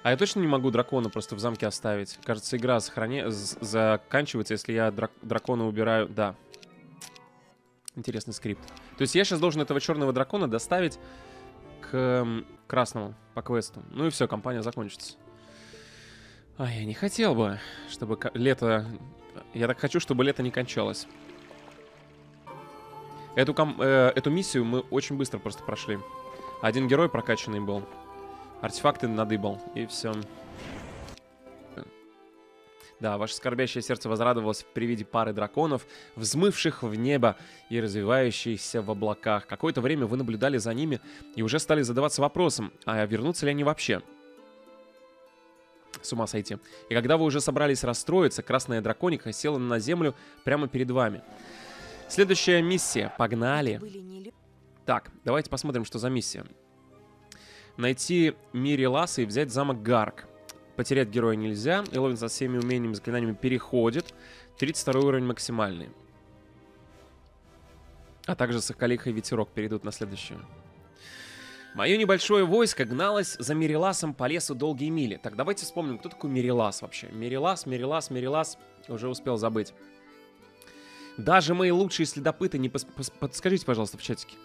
А я точно не могу дракона просто в замке оставить? Кажется, игра заканчивается, если я дракона убираю. Да. Интересный скрипт. То есть я сейчас должен этого черного дракона доставить к красному по квесту. Ну и все, кампания закончится. А я не хотел бы, чтобы лето... Я так хочу, чтобы лето не кончалось. Эту миссию мы очень быстро просто прошли. Один герой прокачанный был. Артефакты надыбал. И все. Да, ваше скорбящее сердце возрадовалось при виде пары драконов, взмывших в небо и развивающихся в облаках. Какое-то время вы наблюдали за ними и уже стали задаваться вопросом, а вернутся ли они вообще? С ума сойти. И когда вы уже собрались расстроиться, красная драконика села на землю прямо перед вами. Следующая миссия. Погнали. Так, давайте посмотрим, что за миссия. Найти Мириласа и взять замок Гарк. Потерять героя нельзя. Эловин со всеми умениями и заклинаниями переходит. 32 уровень максимальный. А также Соколиха и Ветерок перейдут на следующую. Мое небольшое войско гналось за Мириласом по лесу долгие мили. Так, давайте вспомним, кто такой Мирилас вообще. Мирилас. Уже успел забыть. Даже мои лучшие следопыты не подскажите, пожалуйста, в чатике.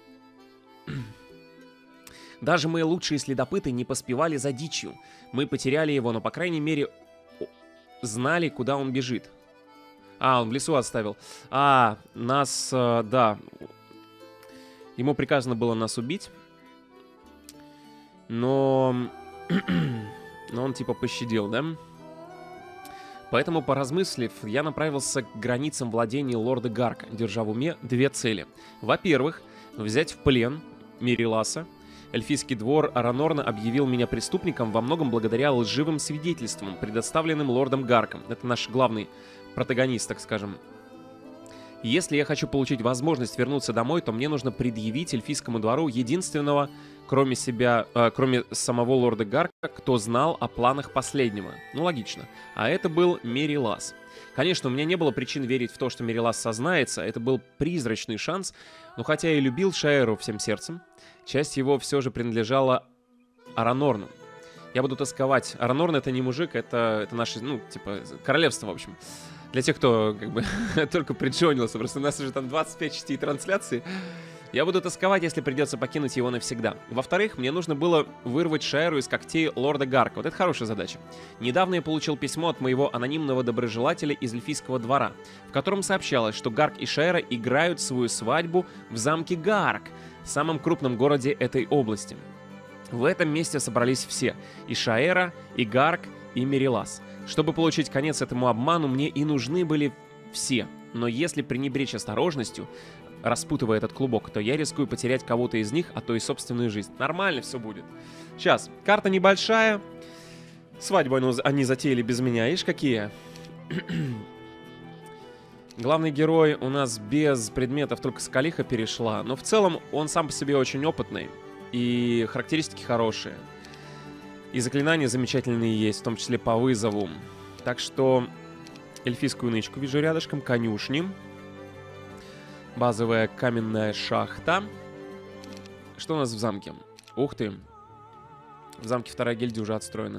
Даже мои лучшие следопыты не поспевали за дичью. Мы потеряли его, но, по крайней мере, знали, куда он бежит. А, он в лесу оставил. А, нас, да. Ему приказано было нас убить. Но он типа пощадил, да? Поэтому, поразмыслив, я направился к границам владений лорда Гарка, держа в уме две цели. Во-первых, взять в плен Мириласа. Эльфийский двор Аранорна объявил меня преступником во многом благодаря лживым свидетельствам, предоставленным лордом Гарком. Это наш главный протагонист, так скажем. Если я хочу получить возможность вернуться домой, то мне нужно предъявить эльфийскому двору единственного, кроме самого лорда Гарка, кто знал о планах последнего. Ну, логично. А это был Мирилас. Конечно, у меня не было причин верить в то, что Мирилас сознается. Это был призрачный шанс. Но хотя я и любил Шаэру всем сердцем, часть его все же принадлежала Аранорну. Я буду тосковать. Аранорн — это не мужик, это наше, ну, типа, королевство, в общем. Для тех, кто, как бы, только приджонился. Просто у нас уже там 25 частей трансляции. Я буду тосковать, если придется покинуть его навсегда. Во-вторых, мне нужно было вырвать Шаэру из когтей лорда Гарка. Вот это хорошая задача. Недавно я получил письмо от моего анонимного доброжелателя из эльфийского двора, в котором сообщалось, что Гарк и Шаэра играют свою свадьбу в замке Гарк, самом крупном городе этой области. В этом месте собрались все. И Шаэра, и Гарк, и Мирилас. Чтобы получить конец этому обману, мне и нужны были все. Но если пренебречь осторожностью, распутывая этот клубок, то я рискую потерять кого-то из них, а то и собственную жизнь. Нормально все будет. Сейчас, карта небольшая. Свадьбу они затеяли без меня. Видишь, какие? Главный герой у нас без предметов, только Соколиха перешла. Но в целом он сам по себе очень опытный. И характеристики хорошие. И заклинания замечательные есть, в том числе по вызову. Так что эльфийскую нычку вижу рядышком, конюшни. Базовая каменная шахта. Что у нас в замке? Ух ты. В замке вторая гильдия уже отстроена.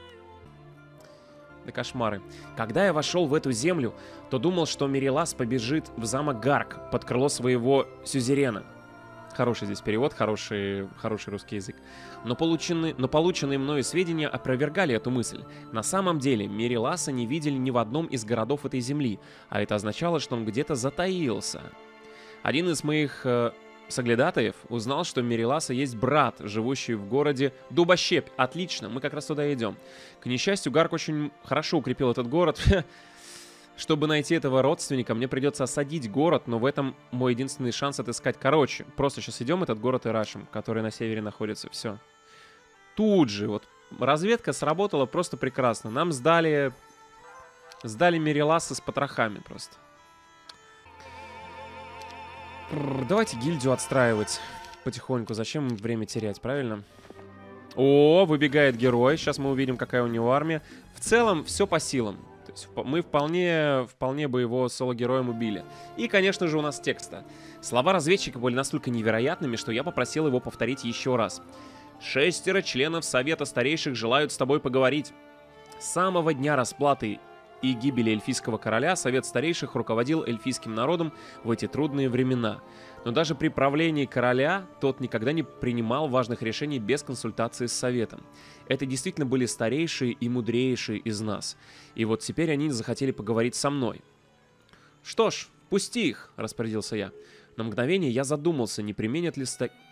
Да кошмары. Когда я вошел в эту землю, то думал, что Мирилас побежит в замок Гарк под крыло своего сюзерена. Хороший здесь перевод, хороший русский язык. Но полученные мною сведения опровергали эту мысль. На самом деле, Мириласа не видели ни в одном из городов этой земли, а это означало, что он где-то затаился. Один из моих соглядатаев узнал, что у Мириласа есть брат, живущий в городе Дубощепь. Отлично, мы как раз туда идем. К несчастью, Гарк очень хорошо укрепил этот город. Чтобы найти этого родственника, мне придется осадить город, но в этом мой единственный шанс отыскать. Короче, просто сейчас идем этот город и рашим, который на севере находится. Все. Тут же, вот, разведка сработала просто прекрасно. Нам сдали Мириласа с потрохами просто. Давайте гильдию отстраивать потихоньку. Зачем время терять, правильно? О, выбегает герой. Сейчас мы увидим, какая у него армия. В целом, все по силам. То есть мы вполне бы его соло-героем убили. И, конечно же, у нас текста. Слова разведчика были настолько невероятными, что я попросил его повторить еще раз. 6 членов Совета Старейших желают с тобой поговорить. С самого дня расплаты и гибели эльфийского короля Совет Старейших руководил эльфийским народом в эти трудные времена. Но даже при правлении короля тот никогда не принимал важных решений без консультации с Советом. Это действительно были старейшие и мудрейшие из нас. И вот теперь они захотели поговорить со мной. «Что ж, пусти их», — распорядился я. На мгновение я задумался, не применят ли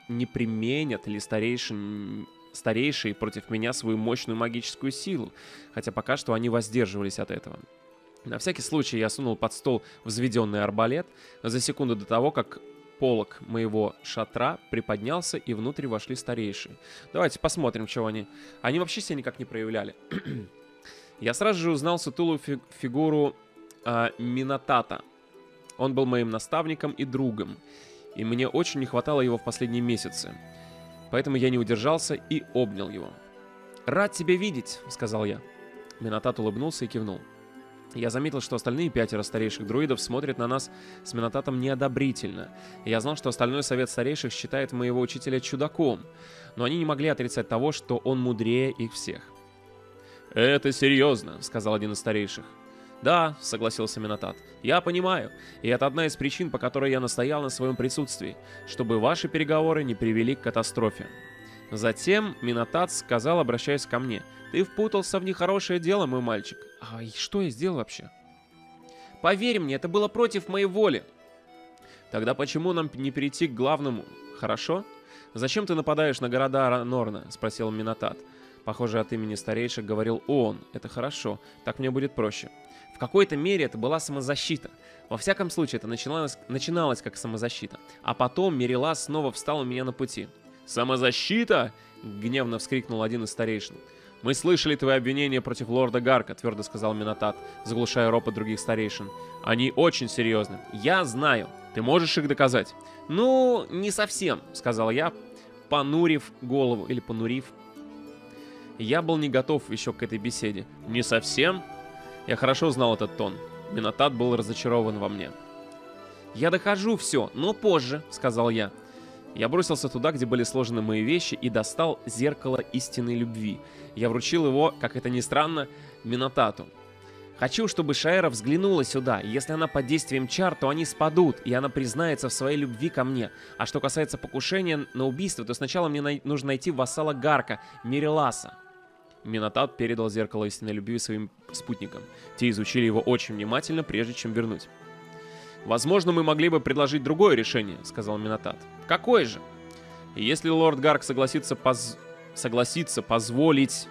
старейшие против меня свою мощную магическую силу, хотя пока что они воздерживались от этого. На всякий случай я сунул под стол взведенный арбалет за секунду до того, как полог моего шатра приподнялся, и внутрь вошли старейшие. Давайте посмотрим, чего они. Они вообще себя никак не проявляли. Я сразу же узнал сутулую фигуру Минотата. Он был моим наставником и другом, и мне очень не хватало его в последние месяцы. Поэтому я не удержался и обнял его. «Рад тебя видеть», — сказал я. Минотат улыбнулся и кивнул. Я заметил, что остальные 5 старейших друидов смотрят на нас с Минотатом неодобрительно. Я знал, что остальной совет старейших считает моего учителя чудаком, но они не могли отрицать того, что он мудрее их всех. «Это серьезно», — сказал один из старейших. «Да», — согласился Минотат, — «я понимаю, и это одна из причин, по которой я настоял на своем присутствии, чтобы ваши переговоры не привели к катастрофе». Затем Минотат сказал, обращаясь ко мне: «Ты впутался в нехорошее дело, мой мальчик». «А что я сделал вообще?» «Поверь мне, это было против моей воли». «Тогда почему нам не перейти к главному, хорошо? Зачем ты нападаешь на города Аранорна?» — спросил Минотат. Похоже, от имени старейших говорил он. «Это хорошо, так мне будет проще». В какой-то мере это была самозащита. Во всяком случае, это начиналось как самозащита. А потом Мерилас снова встал у меня на пути. «Самозащита?» — гневно вскрикнул один из старейшин. «Мы слышали твои обвинения против лорда Гарка», — твердо сказал Минотат, заглушая ропот других старейшин. «Они очень серьезны». «Я знаю. Ты можешь их доказать?» «Ну, не совсем», — сказал я, понурив голову, или понурив. Я был не готов еще к этой беседе. «Не совсем?» Я хорошо знал этот тон. Минотат был разочарован во мне. «Я докажу все, но позже», — сказал я. Я бросился туда, где были сложены мои вещи, и достал зеркало истинной любви. Я вручил его, как это ни странно, Минотату. «Хочу, чтобы Шаэра взглянула сюда. Если она под действием чар, то они спадут, и она признается в своей любви ко мне. А что касается покушения на убийство, то сначала мне нужно найти вассала Гарка, Мериласа». Минотат передал зеркало истинной любви своим спутникам. Те изучили его очень внимательно, прежде чем вернуть. «Возможно, мы могли бы предложить другое решение», — сказал Минотат. «Какое же?» «Если лорд Гарк согласится позволить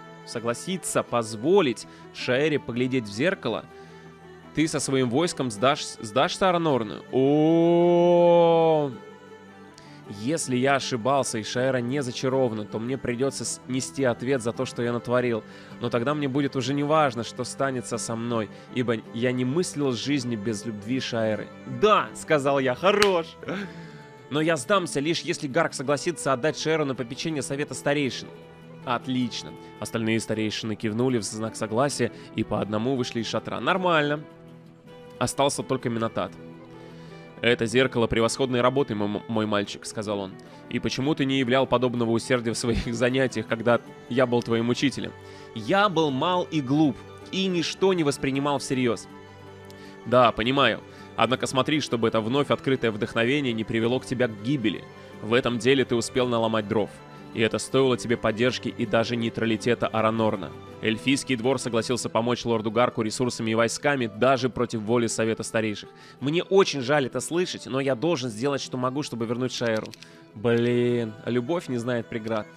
Шаэре поглядеть в зеркало, ты со своим войском сдашься Аранорну?» О-о-о-о! Если я ошибался и Шаэра не зачарована, то мне придется нести ответ за то, что я натворил. Но тогда мне будет уже не важно, что станется со мной, ибо я не мыслил жизни без любви Шаэры. «Да», — сказал я, — «хорош». «Но я сдамся, лишь если Гарк согласится отдать Шаэру на попечение Совета Старейшин». «Отлично». Остальные старейшины кивнули в знак согласия и по одному вышли из шатра. «Нормально». Остался только Минотат. «Это зеркало превосходной работы, мой мальчик», — сказал он. «И почему ты не являл подобного усердия в своих занятиях, когда я был твоим учителем?» «Я был мал и глуп, и ничто не воспринимал всерьез». «Да, понимаю. Однако смотри, чтобы это вновь открытое вдохновение не привело к тебе к гибели. В этом деле ты успел наломать дров. И это стоило тебе поддержки и даже нейтралитета Аранорна. Эльфийский двор согласился помочь лорду Гарку ресурсами и войсками даже против воли Совета Старейших. Мне очень жаль это слышать, но я должен сделать, что могу, чтобы вернуть Шаэру. Блин, любовь не знает преград.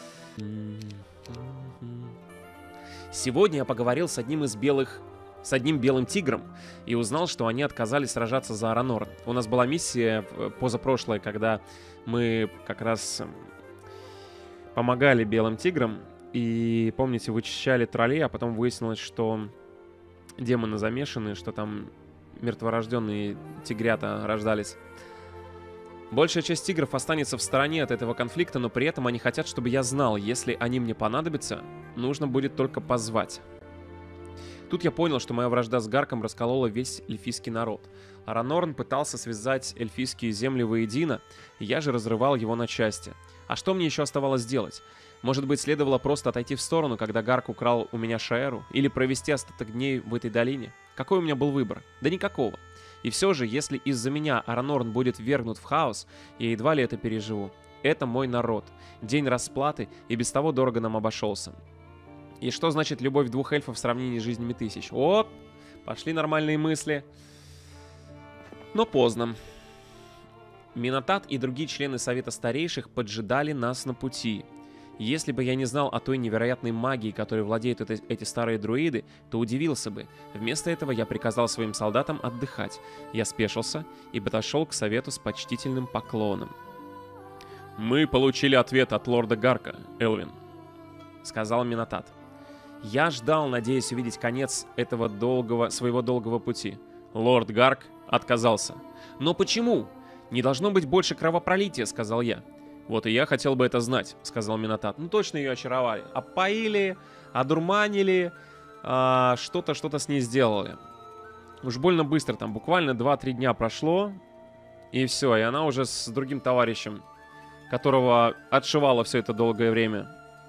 Сегодня я поговорил с одним белым тигром и узнал, что они отказались сражаться за Аранорн. У нас была миссия позапрошлая, когда мы как раз помогали белым тиграм. И, помните, вычищали троллей, а потом выяснилось, что демоны замешаны, что там мертворожденные тигрята рождались. Большая часть тигров останется в стороне от этого конфликта, но при этом они хотят, чтобы я знал, если они мне понадобятся, нужно будет только позвать. Тут я понял, что моя вражда с Гарком расколола весь эльфийский народ. Аранорн пытался связать эльфийские земли воедино, и я же разрывал его на части. А что мне еще оставалось делать? Может быть, следовало просто отойти в сторону, когда Гарк украл у меня Шаэру? Или провести остаток дней в этой долине? Какой у меня был выбор? Да никакого. И все же, если из-за меня Аранорн будет ввергнут в хаос, я едва ли это переживу. Это мой народ. День расплаты и без того дорого нам обошелся. И что значит любовь двух эльфов в сравнении с жизнями тысяч? О, пошли нормальные мысли. Но поздно. Минотат и другие члены Совета Старейших поджидали нас на пути. Если бы я не знал о той невероятной магии, которой владеют эти старые друиды, то удивился бы. Вместо этого я приказал своим солдатам отдыхать. Я спешился и подошел к Совету с почтительным поклоном. «Мы получили ответ от лорда Гарка, Элвин», — сказал Минотат. Я ждал, надеясь увидеть конец этого своего долгого пути. Лорд Гарк отказался. «Но почему? Не должно быть больше кровопролития», — сказал я. «Вот и я хотел бы это знать», — сказал Минотат. Ну точно ее очаровали. Опоили, одурманили, что-то с ней сделали. Уж больно быстро, там буквально 2-3 дня прошло, и все, и она уже с другим товарищем, которого отшивала все это долгое время.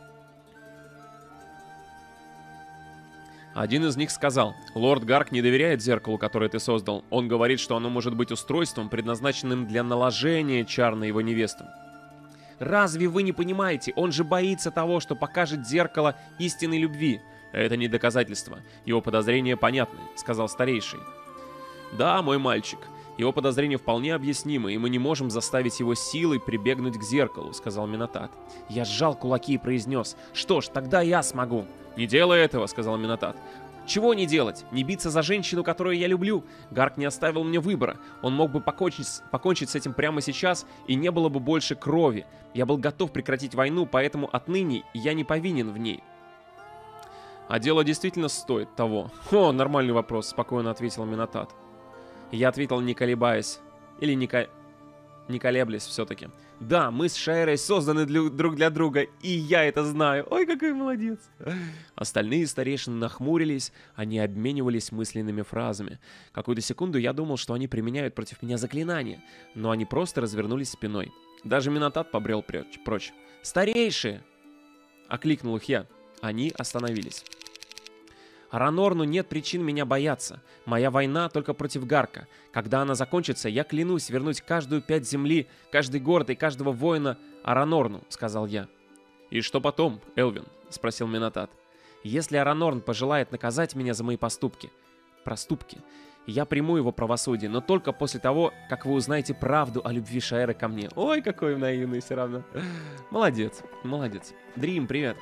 Один из них сказал: «Лорд Гарк не доверяет зеркалу, которое ты создал. Он говорит, что оно может быть устройством, предназначенным для наложения чар на его невесту». «Разве вы не понимаете? Он же боится того, что покажет зеркало истинной любви». «Это не доказательство. Его подозрения понятны», — сказал старейший. «Да, мой мальчик. Его подозрения вполне объяснимы, и мы не можем заставить его силой прибегнуть к зеркалу», — сказал Минотат. Я сжал кулаки и произнес: «Что ж, тогда я смогу». «Не делай этого», — сказал Минотат. «Чего не делать? Не биться за женщину, которую я люблю? Гарк не оставил мне выбора. Он мог бы покончить с этим прямо сейчас, и не было бы больше крови. Я был готов прекратить войну, поэтому отныне я не повинен в ней». «А дело действительно стоит того?» «О, нормальный вопрос», — спокойно ответил Минотат. Я ответил, не колебаясь. Или не колеблясь все-таки. «Да, мы с Шаэрой созданы друг для друга, и я это знаю. Ой, какой молодец!» Остальные старейшины нахмурились, они обменивались мысленными фразами. Какую-то секунду я думал, что они применяют против меня заклинание, но они просто развернулись спиной. Даже Минотат побрел прочь. «Старейшие!» — окликнул их я. Они остановились. «Аранорну нет причин меня бояться. Моя война только против Гарка. Когда она закончится, я клянусь вернуть каждую пять земли, каждый город и каждого воина Аранорну», — сказал я. «И что потом, Элвин?» — спросил Минотат. «Если Аранорн пожелает наказать меня за мои проступки, я приму его правосудие, но только после того, как вы узнаете правду о любви Шаэры ко мне». Ой, какой наивный все равно. Молодец, молодец. Дрим, привет.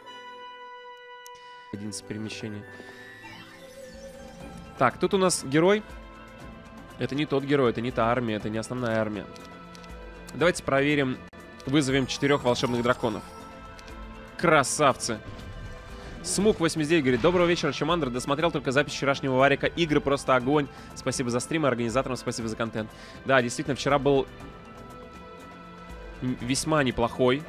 11 перемещений. Так, тут у нас герой. Это не тот герой, это не та армия, это не основная армия. Давайте проверим. Вызовем 4 волшебных драконов. Красавцы. Смук89 говорит: «Доброго вечера, Чумандр. Досмотрел только запись вчерашнего варика. Игры просто огонь. Спасибо за стрим, организаторам спасибо за контент». Да, действительно, вчера был весьма неплохой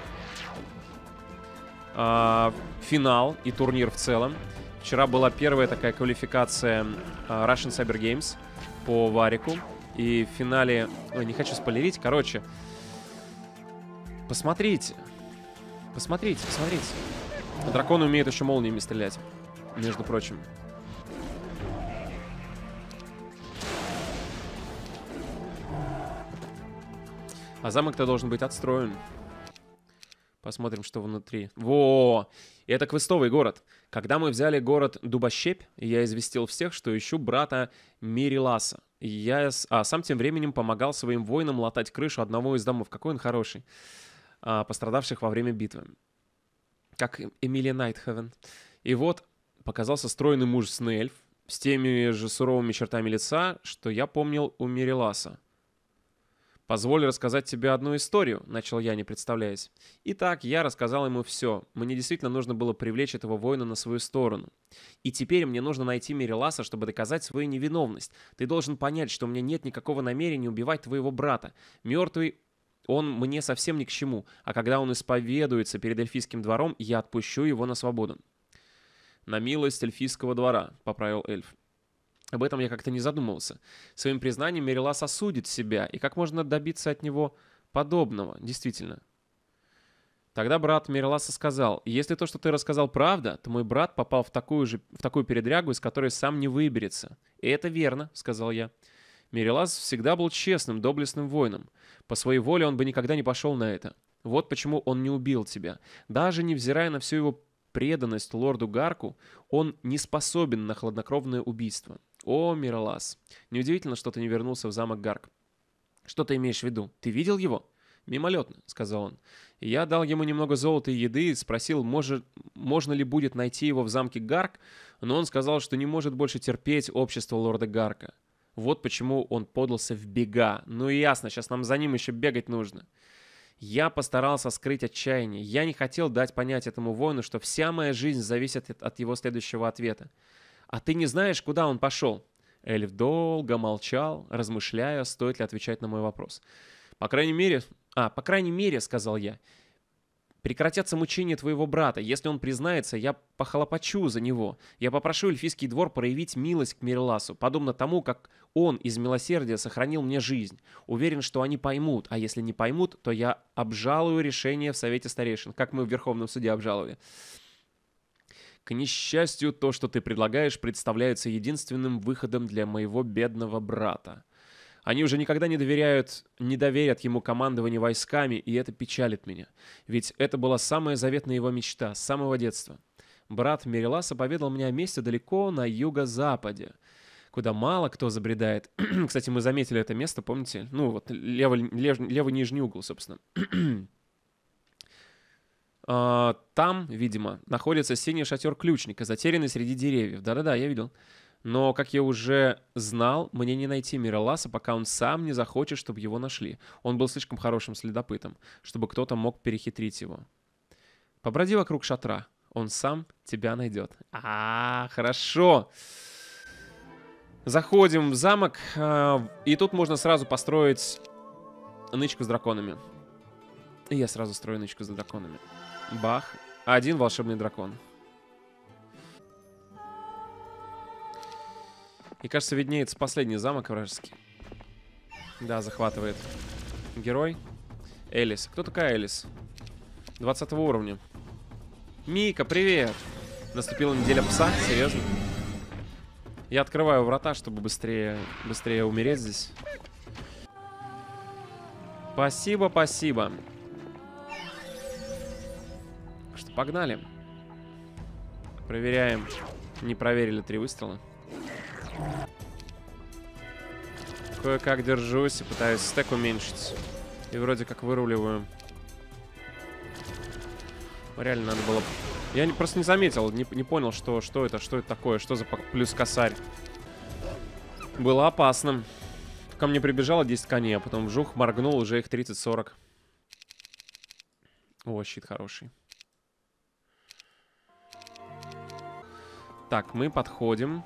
финал и турнир в целом. Вчера была первая такая квалификация Russian Cyber Games по варику. И в финале... Ой, не хочу спойлерить. Короче, посмотрите. Посмотрите. Драконы умеют еще молниями стрелять, между прочим. А замок-то должен быть отстроен. Посмотрим, что внутри. Во! Это квестовый город. Когда мы взяли город Дубощепь, я известил всех, что ищу брата Мириласа. Сам тем временем помогал своим воинам латать крышу одного из домов. Какой он хороший. Пострадавших во время битвы. Как Эмилия Найтхевен. И вот показался стройный мужественный эльф с теми же суровыми чертами лица, что я помнил у Мириласа. «Позволь рассказать тебе одну историю», — начал я, не представляясь. Итак, я рассказал ему все. Мне действительно нужно было привлечь этого воина на свою сторону. И теперь мне нужно найти Мириласа, чтобы доказать свою невиновность. Ты должен понять, что у меня нет никакого намерения убивать твоего брата. Мертвый он мне совсем ни к чему, а когда он исповедуется перед эльфийским двором, я отпущу его на свободу». «На милость эльфийского двора», — поправил эльф. Об этом я как-то не задумывался. Своим признанием Мирилас осудит себя, и как можно добиться от него подобного, действительно. Тогда брат Мириласа сказал: «Если то, что ты рассказал, правда, то мой брат попал в такую передрягу, из которой сам не выберется». «И это верно», — сказал я. Мирилас всегда был честным, доблестным воином. По своей воле он бы никогда не пошел на это. Вот почему он не убил тебя. Даже невзирая на всю его преданность лорду Гарку, он не способен на хладнокровное убийство. О, Мирилас, неудивительно, что ты не вернулся в замок Гарк. Что ты имеешь в виду? Ты видел его? «Мимолетно», — сказал он. Я дал ему немного золота и еды и спросил, можно ли будет найти его в замке Гарк, но он сказал, что не может больше терпеть общество лорда Гарка. Вот почему он подался в бега. Ну и ясно, сейчас нам за ним еще бегать нужно. Я постарался скрыть отчаяние. Я не хотел дать понять этому воину, что вся моя жизнь зависит от его следующего ответа. «А ты не знаешь, куда он пошел?» Эльф долго молчал, размышляя, стоит ли отвечать на мой вопрос. По крайней мере, сказал я, прекратятся мучения твоего брата. Если он признается, я похлопочу за него. Я попрошу эльфийский двор проявить милость к Мириласу, подобно тому, как он из милосердия сохранил мне жизнь. Уверен, что они поймут, а если не поймут, то я обжалую решение в Совете Старейшин, как мы в Верховном Суде обжаловали. К несчастью, то, что ты предлагаешь, представляется единственным выходом для моего бедного брата. Они уже никогда не доверят ему командование войсками, и это печалит меня. Ведь это была самая заветная его мечта с самого детства. Брат Мириласа поведал мне о месте далеко на юго-западе, куда мало кто забредает. Кстати, мы заметили это место, помните? Ну, вот левый нижний угол, собственно. Там, видимо, находится синий шатер ключника, затерянный среди деревьев. Да-да-да, я видел. Но, как я уже знал, мне не найти Мириласа, пока он сам не захочет, чтобы его нашли. Он был слишком хорошим следопытом, чтобы кто-то мог перехитрить его. Поброди вокруг шатра, он сам тебя найдет. Хорошо. Заходим в замок, и тут можно сразу построить нычку с драконами. И я сразу строю нычку с драконами. Бах. Один волшебный дракон. И, кажется, виднеется последний замок вражеский. Да, захватывает. Герой. Элис. Кто такая Элис? 20 уровня. Мика, привет! Наступила неделя пса? Серьезно? Я открываю врата, чтобы быстрее умереть здесь. Спасибо, спасибо. Что, погнали. Проверяем. Не проверили 3 выстрела. Кое-как держусь и пытаюсь стек уменьшить. И вроде как выруливаю. Реально надо было... Я просто не заметил, не понял, что это такое, что за плюс косарь. Было опасно. Ко мне прибежало 10 коней, а потом вжух, моргнул, уже их 30-40. О, щит хороший. Так, мы подходим.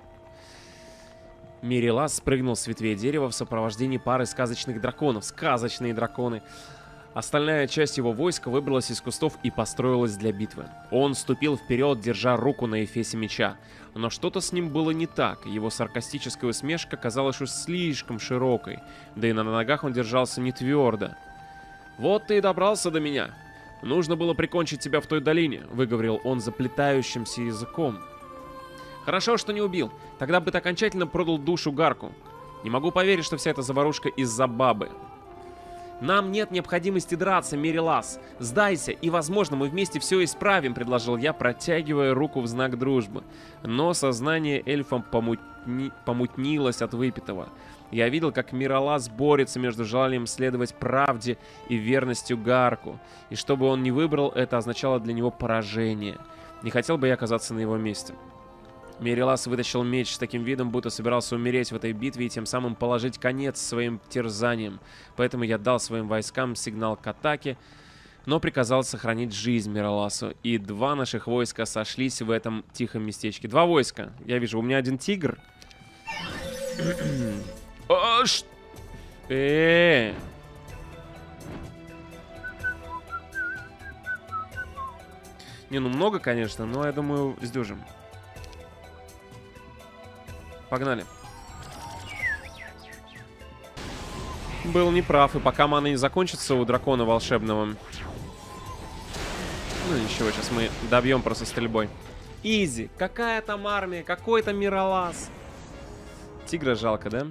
Мирилас спрыгнул с ветвей дерева в сопровождении пары сказочных драконов. Сказочные драконы. Остальная часть его войска выбралась из кустов и построилась для битвы. Он ступил вперед, держа руку на эфесе меча. Но что-то с ним было не так. Его саркастическая усмешка казалась уж слишком широкой. Да и на ногах он держался не твердо. «Вот ты и добрался до меня. Нужно было прикончить тебя в той долине», — выговорил он заплетающимся языком. «Хорошо, что не убил. Тогда бы ты окончательно продал душу Гарку. Не могу поверить, что вся эта заварушка из-за бабы. Нам нет необходимости драться, Мирилас. Сдайся, и, возможно, мы вместе все исправим», — предложил я, протягивая руку в знак дружбы. Но сознание эльфа помутнилось от выпитого. Я видел, как Мирилас борется между желанием следовать правде и верностью Гарку. И что бы он ни выбрал, это означало для него поражение. Не хотел бы я оказаться на его месте. Мирилас вытащил меч с таким видом, будто собирался умереть в этой битве и тем самым положить конец своим терзаниям. Поэтому я дал своим войскам сигнал к атаке, но приказал сохранить жизнь Мириласу. И 2 наших войска сошлись в этом тихом местечке. 2 войска. Я вижу, у меня 1 тигр. Не, ну много, конечно, но я думаю, сдюжим. Погнали. Был неправ, и пока мана не закончится у дракона волшебного, Ну ничего, сейчас мы добьем просто стрельбой. Изи. Какая там армия? Какой там Миралас? Тигра жалко, да?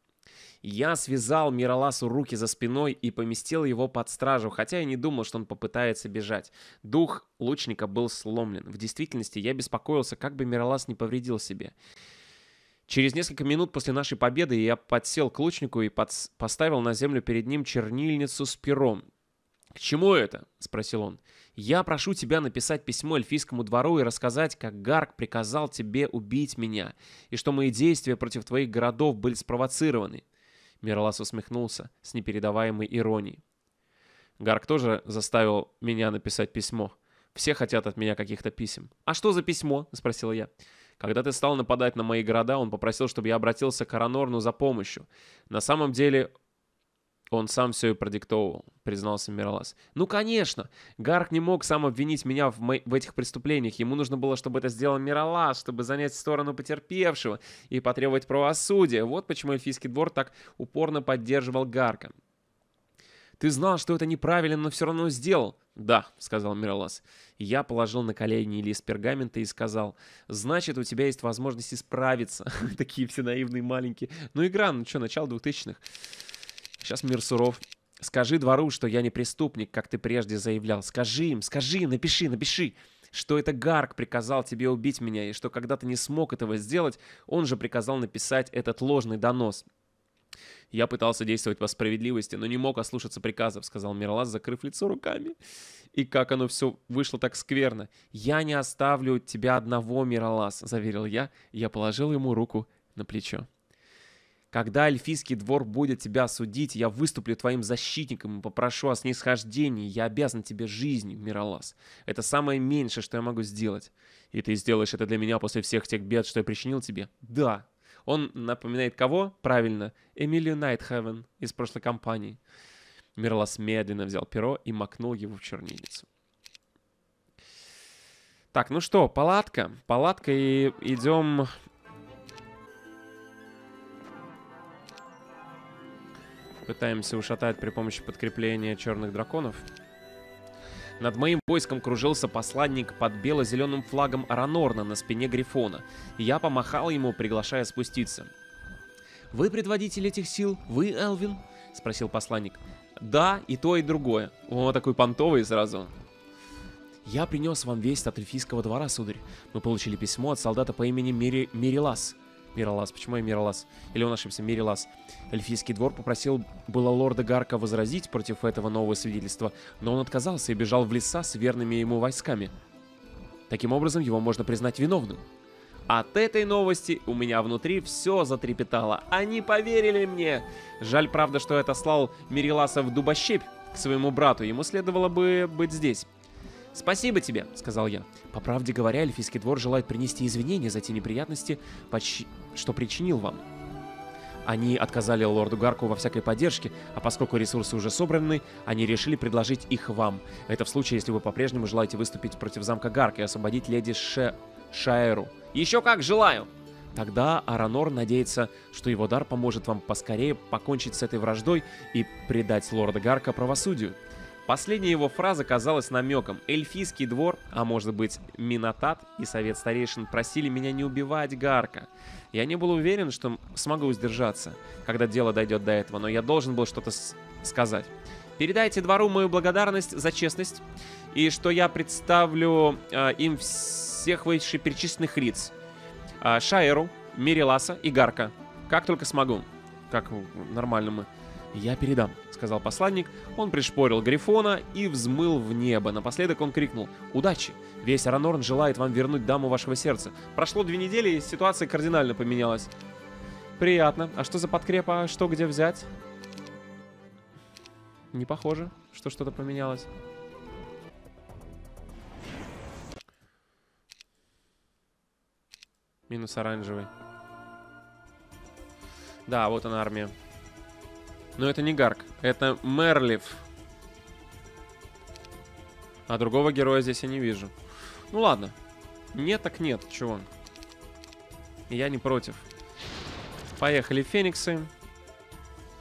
Я связал Мираласу руки за спиной и поместил его под стражу, хотя я не думал, что он попытается бежать. Дух лучника был сломлен. В действительности я беспокоился, как бы Миралас не повредил себе. Через несколько минут после нашей победы я подсел к лучнику и поставил на землю перед ним чернильницу с пером. «К чему это?» — спросил он. «Я прошу тебя написать письмо эльфийскому двору и рассказать, как Гарк приказал тебе убить меня, и что мои действия против твоих городов были спровоцированы». Миралас усмехнулся с непередаваемой иронией. «Гарк тоже заставил меня написать письмо. Все хотят от меня каких-то писем». «А что за письмо?» — спросил я. «Когда ты стал нападать на мои города, он попросил, чтобы я обратился к Аранорну за помощью. На самом деле он сам все и продиктовывал», — признался Миралас. «Ну, конечно! Гарк не мог сам обвинить меня в этих преступлениях. Ему нужно было, чтобы это сделал Миралас, чтобы занять сторону потерпевшего и потребовать правосудия. Вот почему эльфийский двор так упорно поддерживал Гарка». «Ты знал, что это неправильно, но все равно сделал?» «Да», — сказал Миралас. Я положил на колени лист пергамента и сказал: «Значит, у тебя есть возможность исправиться». Такие все наивные маленькие. Ну, игра, ну что, начало 2000-х. Сейчас мир суров. «Скажи двору, что я не преступник, как ты прежде заявлял. Скажи им, напиши, что это Гарк приказал тебе убить меня, и что когда ты не смог этого сделать, он же приказал написать этот ложный донос». «Я пытался действовать по справедливости, но не мог ослушаться приказов», — сказал Миралас, закрыв лицо руками. «И как оно все вышло так скверно!» «Я не оставлю тебя одного, Миралас», — заверил я, и я положил ему руку на плечо. «Когда эльфийский двор будет тебя судить, я выступлю твоим защитником и попрошу о снисхождении. Я обязан тебе жизнью, Миралас. Это самое меньшее, что я могу сделать. И ты сделаешь это для меня после всех тех бед, что я причинил тебе?» «Да». Он напоминает кого? Правильно, Эмилию Найтхевен из прошлой кампании. Миралас медленно взял перо и макнул его в чернильницу. Так, ну что, палатка. Палатка, и идем... Пытаемся ушатать при помощи подкрепления черных драконов. Над моим войском кружился посланник под бело-зеленым флагом Аранорна на спине Грифона. Я помахал ему, приглашая спуститься. «Вы предводитель этих сил? Вы, Элвин?» — спросил посланник. «Да, и то, и другое». О, такой понтовый сразу. «Я принес вам весть от эльфийского двора, сударь. Мы получили письмо от солдата по имени Мирилас». Миралас. Почему я Миралас? Или он ошибся? Мирилас. Эльфийский двор попросил было лорда Гарка возразить против этого нового свидетельства, но он отказался и бежал в леса с верными ему войсками. Таким образом, его можно признать виновным. От этой новости у меня внутри все затрепетало. Они поверили мне. Жаль, правда, что я отослал Мириласа в Дубощепь к своему брату. Ему следовало бы быть здесь. «Спасибо тебе», — сказал я. «По правде говоря, эльфийский двор желает принести извинения за те неприятности, что причинил вам. Они отказали лорду Гарку во всякой поддержке, а поскольку ресурсы уже собраны, они решили предложить их вам. Это в случае, если вы по-прежнему желаете выступить против замка Гарка и освободить леди Шаэру». «Еще как желаю!» Тогда Аранор надеется, что его дар поможет вам поскорее покончить с этой враждой и предать лорда Гарка правосудию. Последняя его фраза казалась намеком. Эльфийский двор, а может быть Минотат и совет старейшин просили меня не убивать Гарка. Я не был уверен, что смогу сдержаться, когда дело дойдет до этого, но я должен был что-то сказать. «Передайте двору мою благодарность за честность, и что я представлю им всех вышеперечисленных лиц. Шаэру, Мириласа и Гарка. Как только смогу». Как нормально мы. «Я передам», — сказал посланник. Он пришпорил Грифона и взмыл в небо. Напоследок он крикнул: «Удачи! Весь Аранорн желает вам вернуть даму вашего сердца». Прошло 2 недели, и ситуация кардинально поменялась. Приятно. А что за подкрепа? Что где взять? Не похоже, что что-то поменялось. Минус оранжевый. Да, вот она армия. Но это не Гарк, это Мерлив. А другого героя здесь я не вижу. Ну ладно. Нет так нет, чего. Я не против. Поехали, фениксы.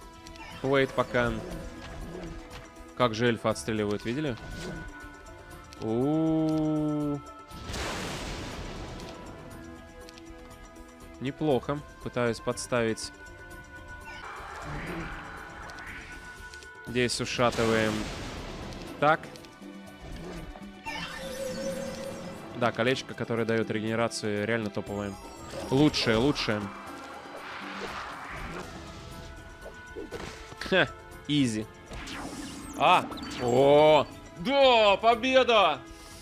Уэйт пока. Как же эльфа отстреливают, видели? У-у-у. Неплохо. Пытаюсь подставить. Здесь ушатываем. Так. Да, колечко, которое дает регенерацию, реально топовое. Лучшее, лучшее. Ха, изи. А! О! Да, победа!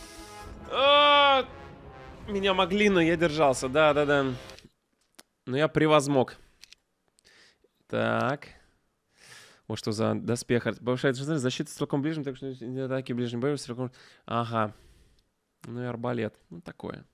Меня могли, но я держался. Да. Но я превозмог. Так. Вот что за доспех. Повышает защиту стрелком ближним, так что атаки ближним боем стрелком... Ага. Ну и арбалет. Ну, такое.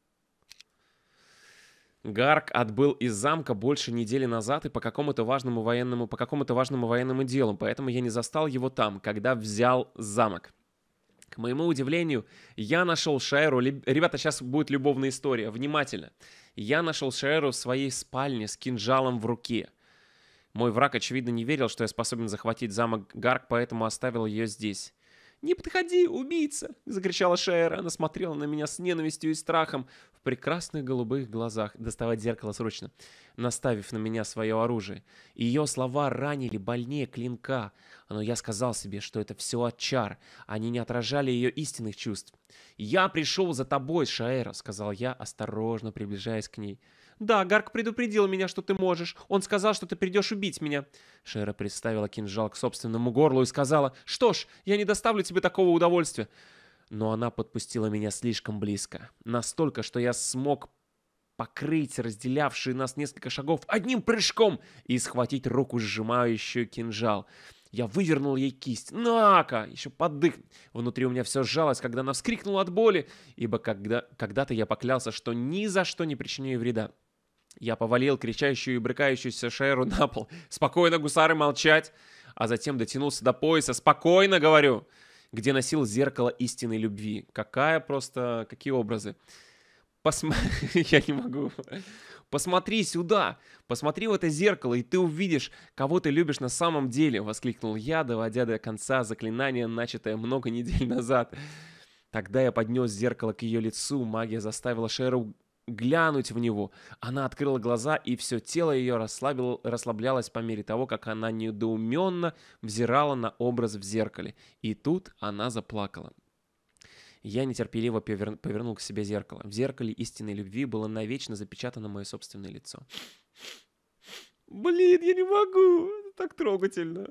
Гарк отбыл из замка больше недели назад и по какому-то важному военному делу, поэтому я не застал его там, когда взял замок. К моему удивлению, я нашел Шаэру... Ребята, сейчас будет любовная история. Внимательно. Я нашел Шаэру в своей спальне с кинжалом в руке. Мой враг, очевидно, не верил, что я способен захватить замок Гарк, поэтому оставил ее здесь. «Не подходи, убийца!» — закричала Шаэра. Она смотрела на меня с ненавистью и страхом в прекрасных голубых глазах. Доставать зеркало срочно, наставив на меня свое оружие. Ее слова ранили больнее клинка, но я сказал себе, что это все от чар. Они не отражали ее истинных чувств. «Я пришел за тобой, Шаэра», — сказал я, осторожно приближаясь к ней. «Да, Гарк предупредил меня, что ты можешь. Он сказал, что ты придешь убить меня». Шаэра приставила кинжал к собственному горлу и сказала: «Что ж, я не доставлю тебе такого удовольствия». Но она подпустила меня слишком близко. Настолько, что я смог покрыть разделявшие нас несколько шагов одним прыжком и схватить руку, сжимающую кинжал. Я вывернул ей кисть. «На-ка!» Еще поддых. Внутри у меня все сжалось, когда она вскрикнула от боли, ибо когда-то я поклялся, что ни за что не причиню ей вреда. Я повалил кричащую и брыкающуюся Шаэру на пол. «Спокойно, гусары, молчать!» А затем дотянулся до пояса. «Спокойно, говорю!» Где носил зеркало истинной любви. Какие образы. Я не могу. «Посмотри сюда! Посмотри в это зеркало, и ты увидишь, кого ты любишь на самом деле!» — воскликнул я, доводя до конца заклинание, начатое много недель назад. Тогда я поднес зеркало к ее лицу. Магия заставила Шаэру глянуть в него. Она открыла глаза, и все тело ее расслаблялось по мере того, как она недоуменно взирала на образ в зеркале. И тут она заплакала. Я нетерпеливо повернул к себе зеркало. В зеркале истинной любви было навечно запечатано мое собственное лицо. Блин, я не могу. Это так трогательно.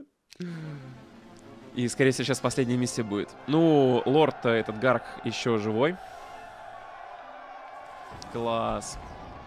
И, скорее всего, сейчас последняя миссия будет. Ну, лорд этот Гарк еще живой. Класс.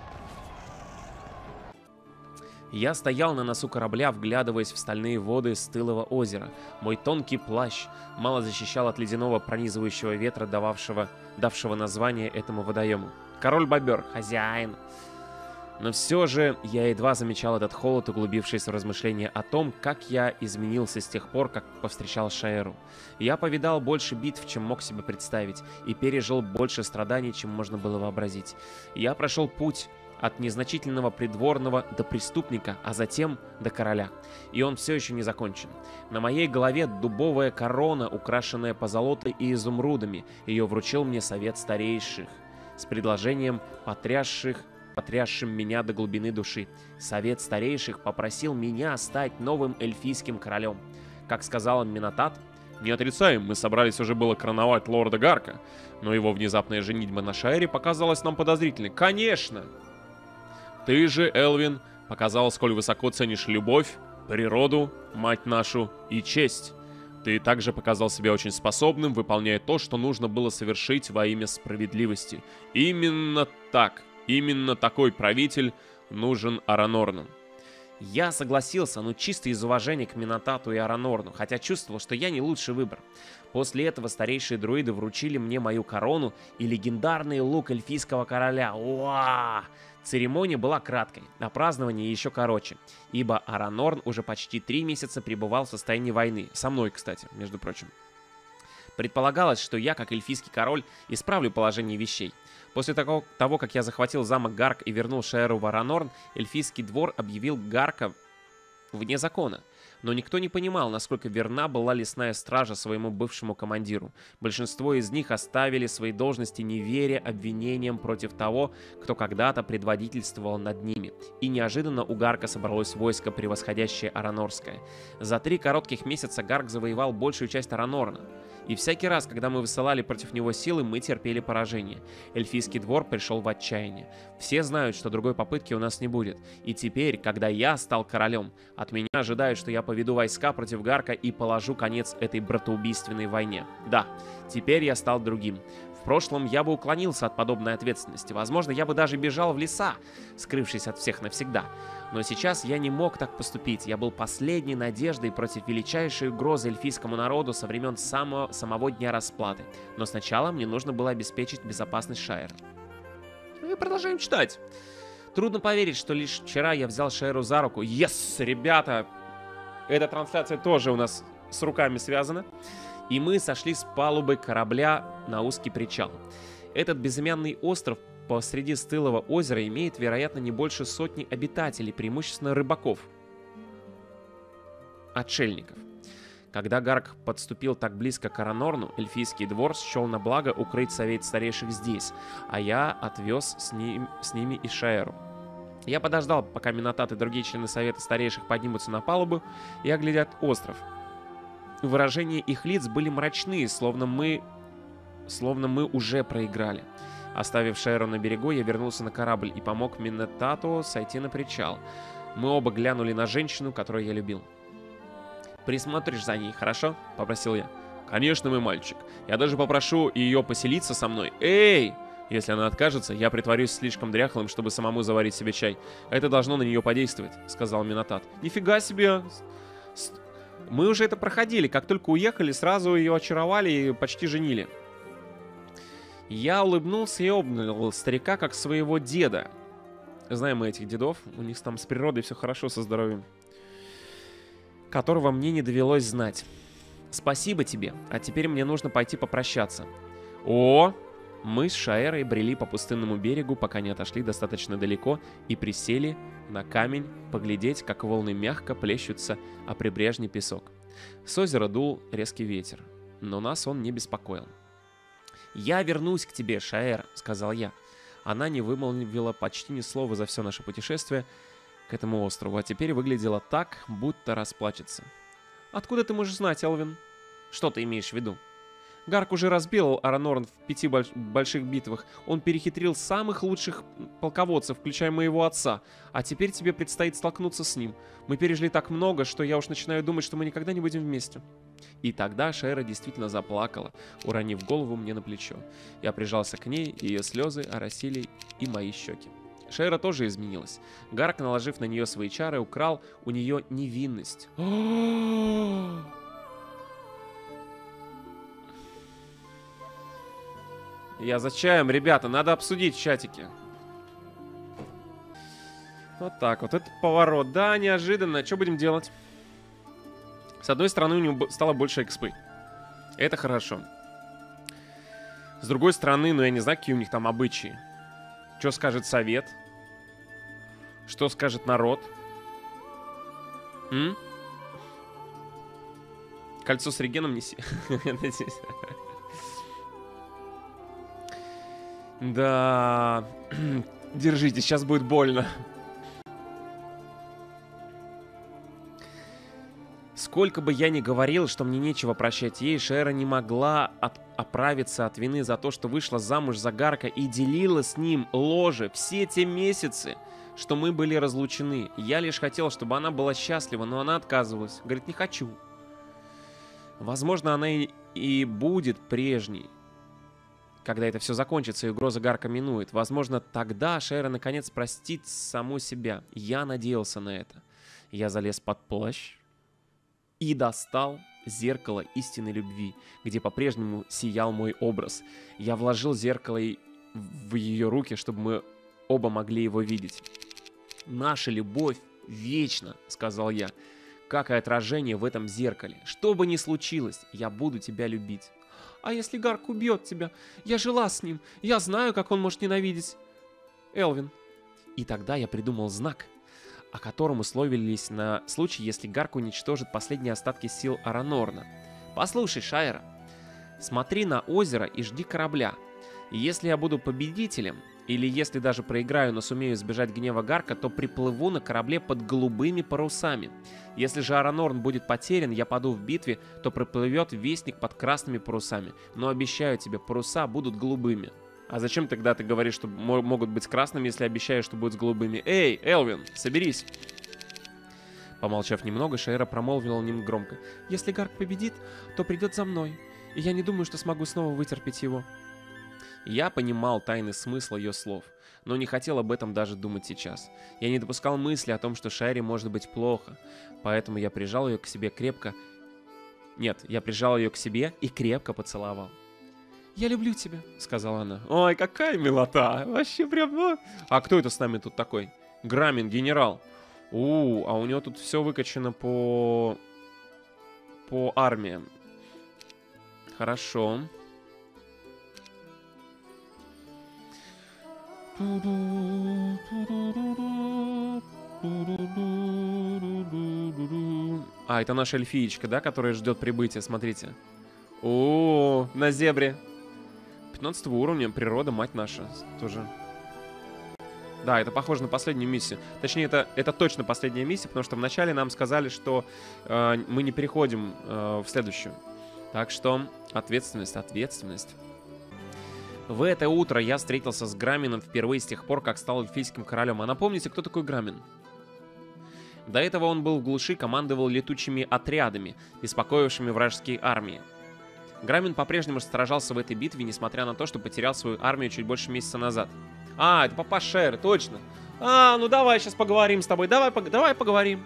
Я стоял на носу корабля, вглядываясь в стальные воды стылого озера. Мой тонкий плащ мало защищал от ледяного пронизывающего ветра, давшего название этому водоему. Король-бобер, хозяин. Но все же я едва замечал этот холод, углубившись в размышления о том, как я изменился с тех пор, как повстречал Шаэру. Я повидал больше битв, чем мог себе представить, и пережил больше страданий, чем можно было вообразить. Я прошел путь от незначительного придворного до преступника, а затем до короля. И он все еще не закончен. На моей голове дубовая корона, украшенная позолотой и изумрудами. Ее вручил мне совет старейших с предложением, потрясшим меня до глубины души. Совет старейших попросил меня стать новым эльфийским королем. Как сказал Минотат: «Не отрицаем, мы собрались уже было короновать лорда Гарка, но его внезапная женитьба на Шаэре показалась нам подозрительной». Конечно! Ты же, Элвин, показал, сколь высоко ценишь любовь, природу, мать нашу и честь. Ты также показал себя очень способным, выполняя то, что нужно было совершить во имя справедливости. Именно так, именно такой правитель нужен Аранорну. Я согласился, но чисто из уважения к Минотату и Аранорну, хотя чувствовал, что я не лучший выбор. После этого старейшие друиды вручили мне мою корону и легендарный лук эльфийского короля. Уа! Церемония была краткой, а празднование еще короче, ибо Аранорн уже почти 3 месяца пребывал в состоянии войны. Со мной, кстати, между прочим. Предполагалось, что я, как эльфийский король, исправлю положение вещей. После того, как я захватил замок Гарк и вернул Шаэру в Аранорн, эльфийский двор объявил Гарка вне закона. Но никто не понимал, насколько верна была лесная стража своему бывшему командиру. Большинство из них оставили свои должности, не веря обвинениям против того, кто когда-то предводительствовал над ними. И неожиданно у Гарка собралось войско, превосходящее Аранорское. За 3 коротких месяца Гарк завоевал большую часть Аранорна. И всякий раз, когда мы высылали против него силы, мы терпели поражение. Эльфийский двор пришел в отчаяние. Все знают, что другой попытки у нас не будет. И теперь, когда я стал королем, от меня ожидают, что я поведу войска против Гарка и положу конец этой братоубийственной войне. Да, теперь я стал другим. В прошлом я бы уклонился от подобной ответственности. Возможно, я бы даже бежал в леса, скрывшись от всех навсегда. Но сейчас я не мог так поступить. Я был последней надеждой против величайшей угрозы эльфийскому народу со времен самого Дня Расплаты. Но сначала мне нужно было обеспечить безопасность Шаэра. Мы продолжаем читать. Трудно поверить, что лишь вчера я взял Шаэру за руку. Yes, ребята! Эта трансляция тоже у нас с руками связана. И мы сошли с палубы корабля на узкий причал. Этот безымянный остров посреди стылого озера имеет, вероятно, не больше 100 обитателей, преимущественно рыбаков. Отшельников. Когда Гарк подступил так близко к Аранорну, эльфийский двор счел на благо укрыть совет старейших здесь, а я отвез с ними и Шаэру. Я подождал, пока Минотат и другие члены совета старейших поднимутся на палубу и оглядят остров. Выражения их лиц были мрачные, словно мы уже проиграли. Оставив Шаэру на берегу, я вернулся на корабль и помог Минотату сойти на причал. Мы оба глянули на женщину, которую я любил. «Присмотришь за ней, хорошо?» — попросил я. «Конечно, мой мальчик. Я даже попрошу ее поселиться со мной. Эй!» Если она откажется, я притворюсь слишком дряхлым, чтобы самому заварить себе чай. Это должно на нее подействовать», — сказал Минотат. «Нифига себе! Мы уже это проходили. Как только уехали, сразу ее очаровали и почти женили». Я улыбнулся и обнял старика, как своего деда. Знаем мы этих дедов. У них там с природой все хорошо со здоровьем. Которого мне не довелось знать. «Спасибо тебе. А теперь мне нужно пойти попрощаться». «О!» Мы с Шаэрой брели по пустынному берегу, пока не отошли достаточно далеко и присели на камень поглядеть, как волны мягко плещутся о прибрежный песок. С озера дул резкий ветер, но нас он не беспокоил. «Я вернусь к тебе, Шаэра», — сказал я. Она не вымолвила почти ни слова за все наше путешествие к этому острову, а теперь выглядела так, будто расплачется. «Откуда ты можешь знать, Элвин?» «Что ты имеешь в виду?» Гарк уже разбил Аранорн в 5 больших битвах. Он перехитрил самых лучших полководцев, включая моего отца. А теперь тебе предстоит столкнуться с ним. Мы пережили так много, что я уж начинаю думать, что мы никогда не будем вместе. И тогда Шаэра действительно заплакала, уронив голову мне на плечо. Я прижался к ней, и ее слезы оросили и мои щеки. Шаэра тоже изменилась. Гарк, наложив на нее свои чары, украл у нее невинность. Я за чаем, ребята, надо обсудить в чатике. Вот так вот, это поворот. Да, неожиданно. Что будем делать? С одной стороны, у него стало больше экспы. Это хорошо. С другой стороны, ну я не знаю, какие у них там обычаи. Что скажет совет? Что скажет народ? Кольцо с регеном неси. Да, держите, сейчас будет больно. Сколько бы я ни говорил, что мне нечего прощать ей, Шаэра не могла оправиться от вины за то, что вышла замуж за Гарка и делила с ним ложе все те месяцы, что мы были разлучены. Я лишь хотел, чтобы она была счастлива, но она отказывалась. Говорит, не хочу. Возможно, она и будет прежней, когда это все закончится и угроза Гарка минует. Возможно, тогда Шаэра наконец простит саму себя. Я надеялся на это. Я залез под плащ и достал зеркало истинной любви, где по-прежнему сиял мой образ. Я вложил зеркало в ее руки, чтобы мы оба могли его видеть. «Наша любовь вечна», — сказал я, — «как и отражение в этом зеркале. Что бы ни случилось, я буду тебя любить». «А если Гарк убьет тебя? Я жила с ним. Я знаю, как он может ненавидеть». «Элвин». И тогда я придумал знак. о котором условились на случай, если Гарк уничтожит последние остатки сил Аранорна. Послушай, Шайра, смотри на озеро и жди корабля. И если я буду победителем, или если даже проиграю, но сумею избежать гнева Гарка, то приплыву на корабле под голубыми парусами. Если же Аранорн будет потерян, я паду в битве, то приплывет вестник под красными парусами. Но обещаю тебе, паруса будут голубыми. А зачем тогда ты говоришь, что могут быть красными, если обещаешь, что будут с голубыми? Эй, Элвин, соберись! Помолчав немного, Шайра промолвила ним громко. Если Гарк победит, то придет за мной. И я не думаю, что смогу снова вытерпеть его. Я понимал тайный смысл ее слов, но не хотел об этом даже думать сейчас. Я не допускал мысли о том, что Шайре может быть плохо, поэтому я прижал ее к себе крепко... Нет, я прижал ее к себе и крепко поцеловал. «Я люблю тебя», — сказала она. «Ой, какая милота! Вообще прям... А кто это с нами тут такой? Грамин, генерал. А у него тут все выкачано по армиям. Хорошо. А, это наша эльфиечка, да, которая ждет прибытия, смотрите. На зебре. 15 уровня, природа, мать наша, тоже. Да, это похоже на последнюю миссию. Точнее, это точно последняя миссия, потому что вначале нам сказали, что мы не переходим в следующую. Так что ответственность. В это утро я встретился с Грамином впервые с тех пор, как стал эльфийским королем. А напомните, кто такой Грамин? До этого он был в глуши, командовал летучими отрядами, беспокоившими вражеские армии. Грамин по-прежнему сражался в этой битве, несмотря на то, что потерял свою армию чуть больше месяца назад. Это папа Шайр, точно. Ну давай сейчас поговорим с тобой. Давай поговорим.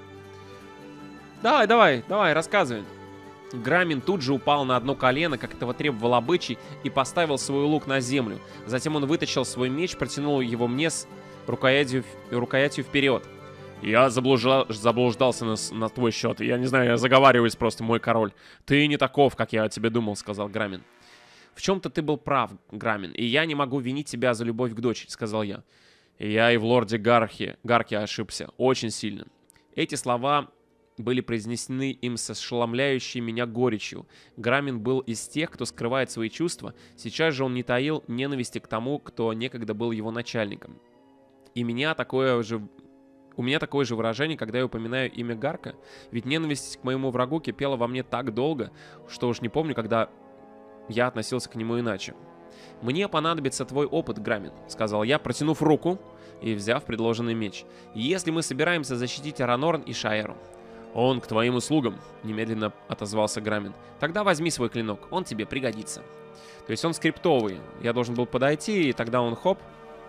Давай, рассказывай. Грамин тут же упал на одно колено, как этого требовал обычай, и поставил свой лук на землю. Затем он вытащил свой меч, протянул его мне с рукоятью вперед. «Я заблуждался на твой счет. Я не знаю, я заговариваюсь просто, мой король. Ты не таков, как я о тебе думал», — сказал Грамин. «В чем-то ты был прав, Грамин, и я не могу винить тебя за любовь к дочери», — сказал я. «Я и в лорде Гарке ошибся. Очень сильно». Эти слова были произнесены им с ошеломляющей меня горечью. Грамин был из тех, кто скрывает свои чувства. Сейчас же он не таил ненависти к тому, кто некогда был его начальником. И у меня такое же выражение, когда я упоминаю имя Гарка. Ведь ненависть к моему врагу кипела во мне так долго, что уж не помню, когда я относился к нему иначе. «Мне понадобится твой опыт, Грамин», — сказал я, протянув руку и взяв предложенный меч. «Если мы собираемся защитить Аранорн и Шайеру». «Он к твоим услугам», — немедленно отозвался Грамин. «Тогда возьми свой клинок, он тебе пригодится». То есть он скриптовый. Я должен был подойти, и тогда он хоп.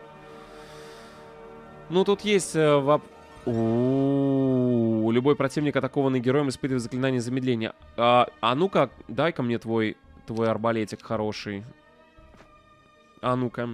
Ну, тут есть... Любой противник, атакованный героем, испытывает заклинание замедления. Ну-ка, дай-ка мне твой арбалетик хороший. Ну-ка.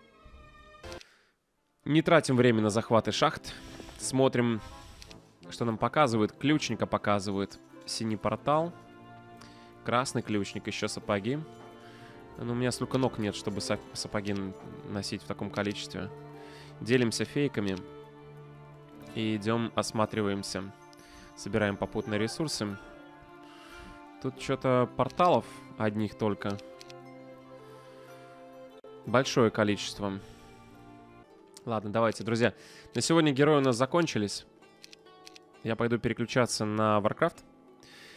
Не тратим время на захваты шахт. Смотрим, что нам показывают. Ключника показывают. Синий портал. Красный ключник, еще сапоги. Но у меня столько ног нет, чтобы сапоги носить в таком количестве. Делимся фейками. И идем, осматриваемся. Собираем попутные ресурсы. Тут что-то порталов одних только. Большое количество. Ладно, давайте, друзья. На сегодня герои у нас закончились. Я пойду переключаться на Warcraft.